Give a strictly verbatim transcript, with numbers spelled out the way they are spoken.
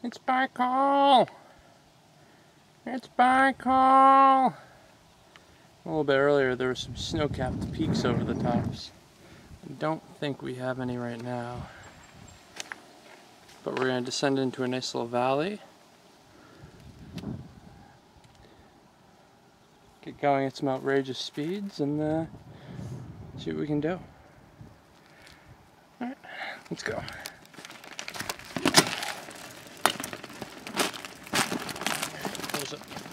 It's Baikal! It's Baikal! A little bit earlier there were some snow-capped peaks over the tops. I don't think we have any right now. But we're going to descend into a nice little valley. Get going at some outrageous speeds and uh, see what we can do. Alright, let's go. Close it.